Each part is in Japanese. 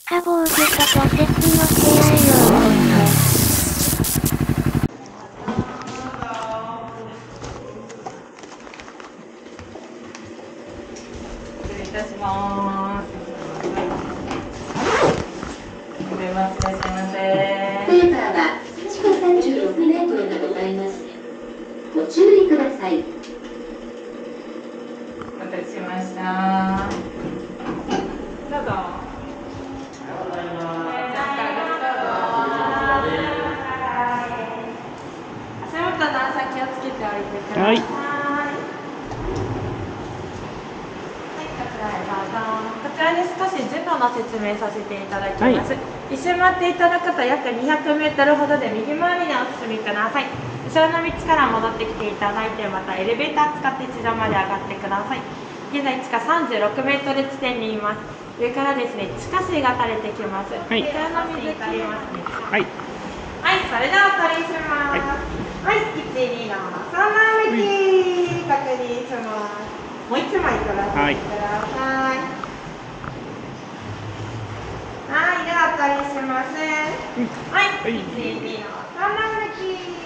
カボーグと土石の出会いようこそ。 失礼いたします。ごめんなさい、いらっしゃいませ。 ペーパーは地下36メートルでございます。ご注意ください。 お待たせしました。どうぞ。足元の朝気をつけておいてください。はい。こちらで少し順路の説明させていただきます。一周回っていただくと約200メートルほどで右回りにお進みください。後ろの道から戻ってきていただいて、またエレベーター使って地上まで上がってください。現在地下36メートル地点にいます。上からですね、地下水が垂れてきます。こちらの水垂れますね。はい。はい、それではお借りします。はい、1、2の3枚目確認します。もう1枚取らせてください。はい、ではお借りします。はい、1、2の3枚目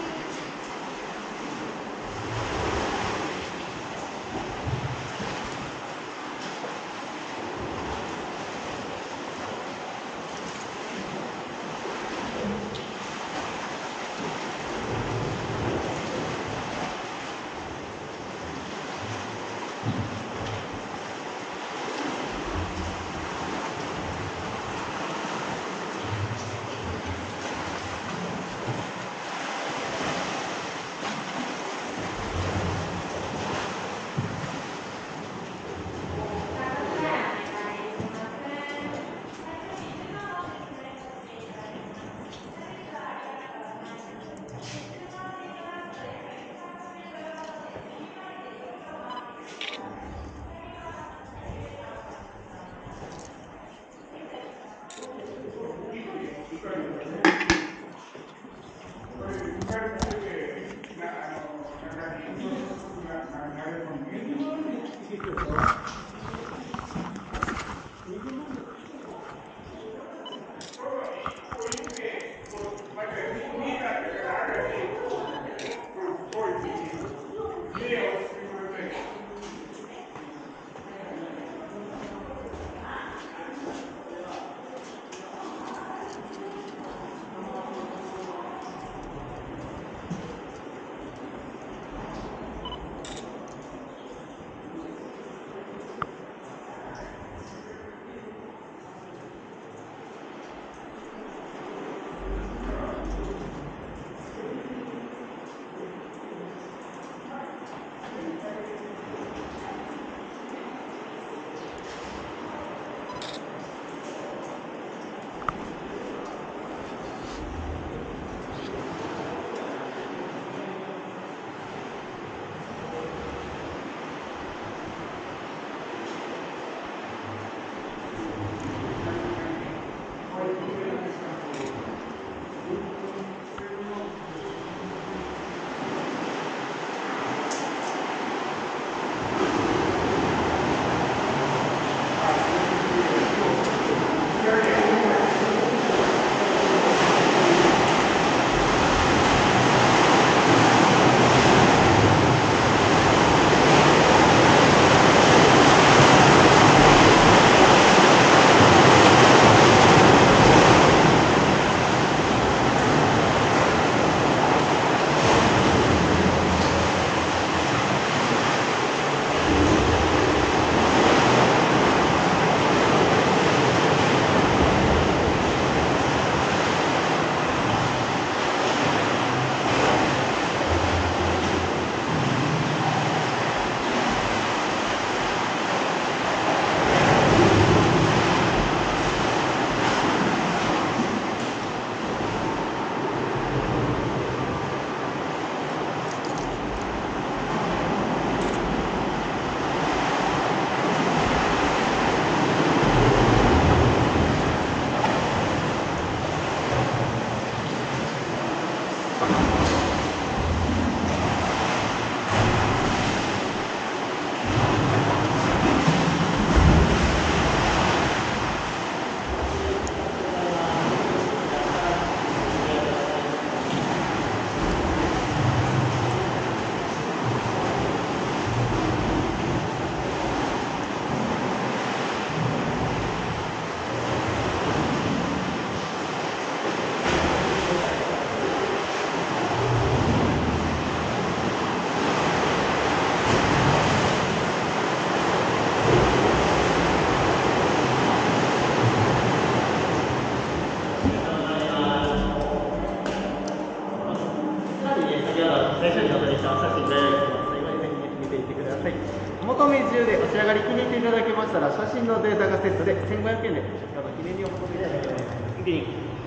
名自由でお仕上がり気に入っていただけましたら、写真のデータがセットで1500円で出荷の記念にお求めいただけます。次に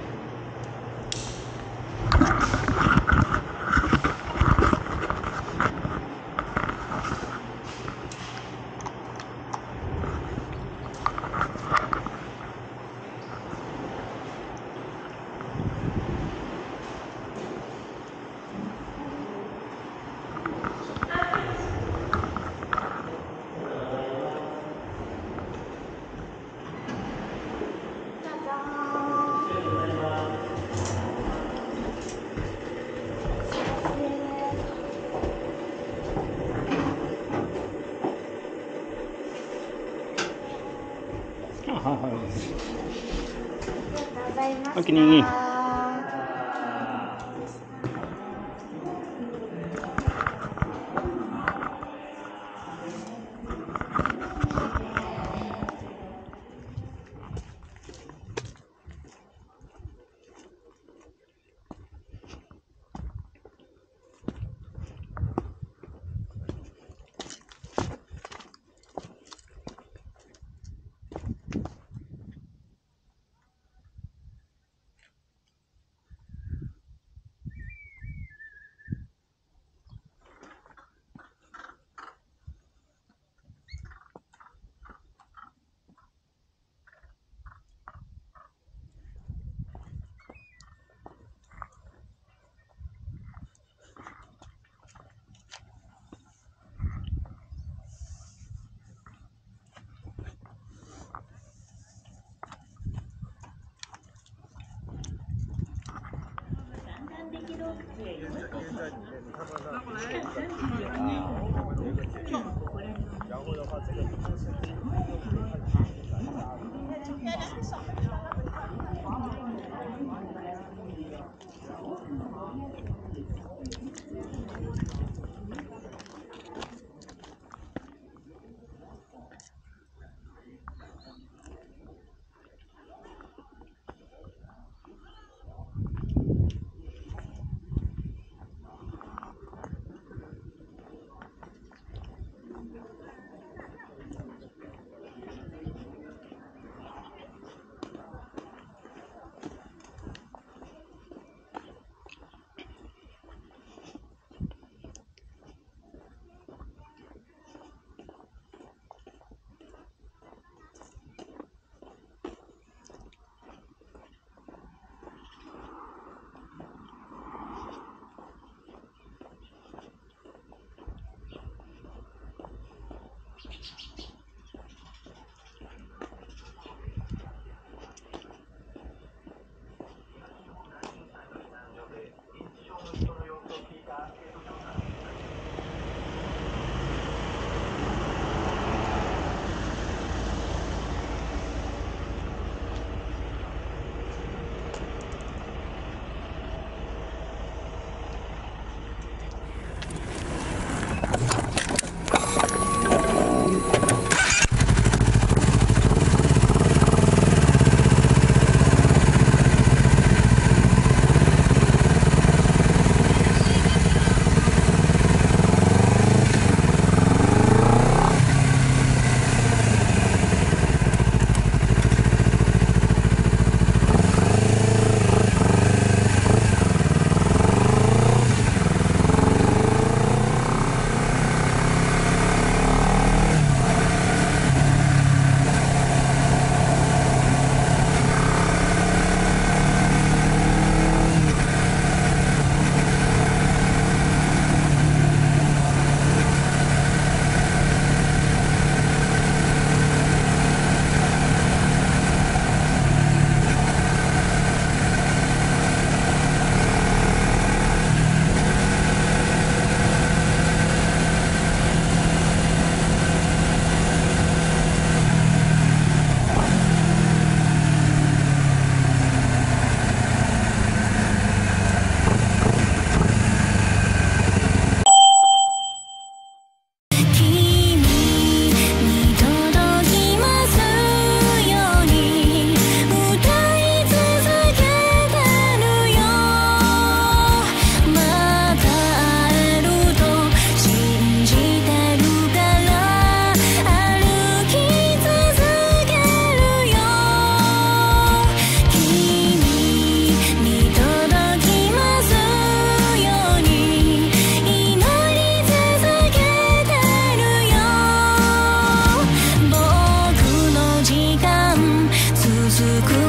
お気に入り。 づく